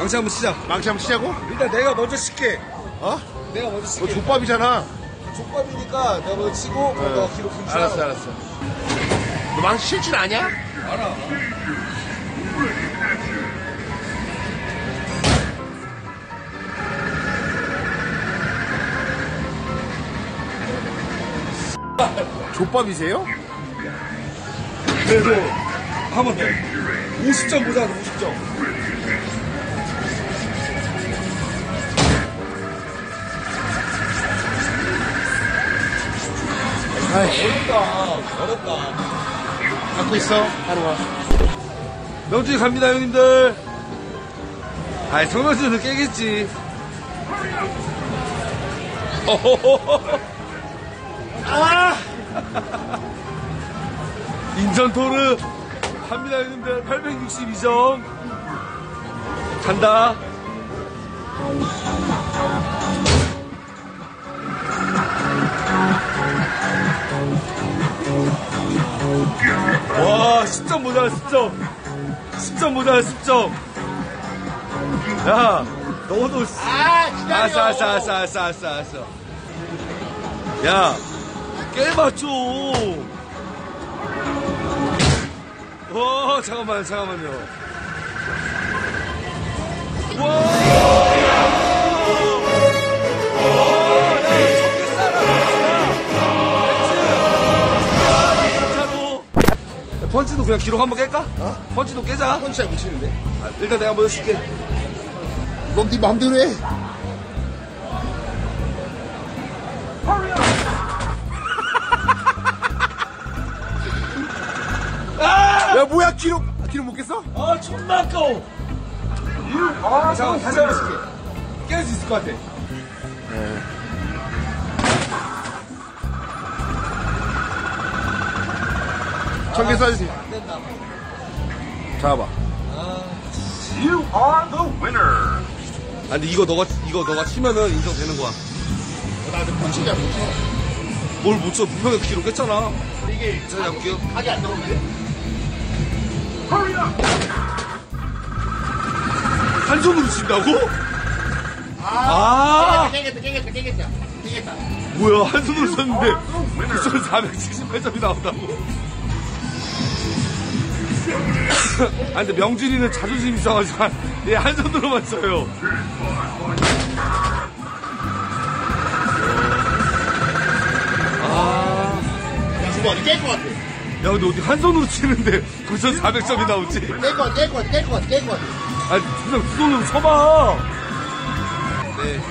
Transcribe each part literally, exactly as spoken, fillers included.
망치 한번 치자. 망치 한번 치자고? 일단 내가 먼저 칠게. 어? 내가 먼저 너 칠게. 족밥이잖아. 족밥이니까 내가 먼저 치고 네. 너 기록 김치. 알았어, 알았어. 너 망치 칠 줄 아냐? 알아. 족밥이세요? 그래도 한번 더. 오십 점 보자, 오십 점. 어렵다, 어렵다. 갖고 있어, 하루가. 명준이 갑니다, 형님들. 아이, 성명준은 깨겠지. 아! 인전토르 갑니다, 형님들. 팔백육십이 점. 간다. 와, 십 점 모자라, 십 점. 십 점 모자라, 십 점. 야, 너도. 아, 기다려. 알았어, 알았어, 알았어, 알았어, 알았어, 알았어. 야, 꽤 맞춰. 와, 잠깐만요, 잠깐만요. 와! 펀치도 그냥 기록 한번 깰까? 어? 펀치도 깨자. 펀치 잘 못 치는데? 아, 일단 내가 먼저 칠게. 넌 네 맘대로 해. 아! 야, 뭐야, 기록, 기록 못 깼어? 아, 존나 아까워. 아, 잠깐만, 다시 한번 칠게. 깰 수 있을 것 같아. 천 개 쏴주세요. 안 된다. 잡아봐. You are the winner. 아, 근데 이거 너가, 이거 너가 치면은 인정되는 거야. 나한테 펀치 잘 못 쳐. 뭘 못 쳐? 분명히 기록 깼잖아. 이게 자, 잡을게요. 각이 안 나오는데? Hurry up. 한 손으로 친다고? 아, 아, 깨겠다, 깨겠다, 깨겠다, 깨겠다. 뭐야, 한 손으로 쳤는데, 무슨 사백칠십팔 점이 나온다고? 아, 근데 명준이는 자존심 있어가지고, 얘 한 손으로만 써요. 아, 야, 저거 어디 깰 것 같아. 야, 근데 어디 한 손으로 치는데 구천사백 점이 나오지? 깰 것 같아, 깰 것 같아, 깰 것 같아, 깰 것 같아. 아, 그냥 두 손으로 쳐봐. 네.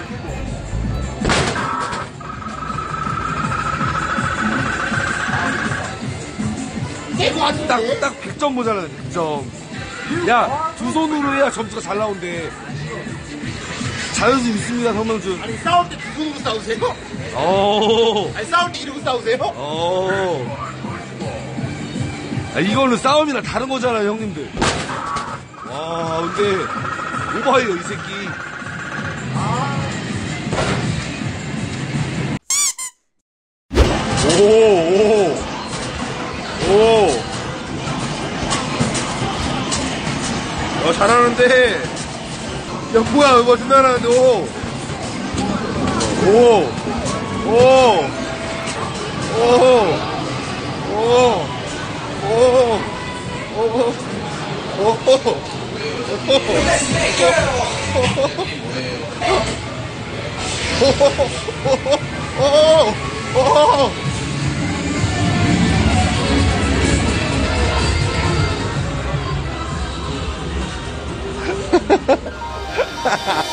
깰 것 같은데? 딱, 딱 백 점 모자라네, 백 점. 야, 두 손으로 해야 점수가 잘 나온대. 자존심 있습니다, 성명준. 아니, 싸울 때 두 손으로 싸우세요? 오, 아니, 싸울 때 이러고 싸우세요? 오. 아, 이거는 싸움이랑 다른 거잖아, 형님들. 와, 근데, 오바예요, 이 새끼. 오, 오. 오. 어, 잘하는데. 야, 뭐야, 이거 존나 잘하는데, 오. 오. 오. 오. 오. 오. 오. 오. 오. 오. 오.